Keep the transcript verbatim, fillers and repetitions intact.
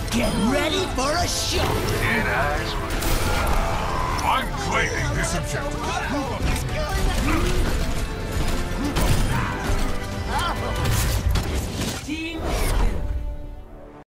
Get ready for a shock! It has. I'm claiming this objective.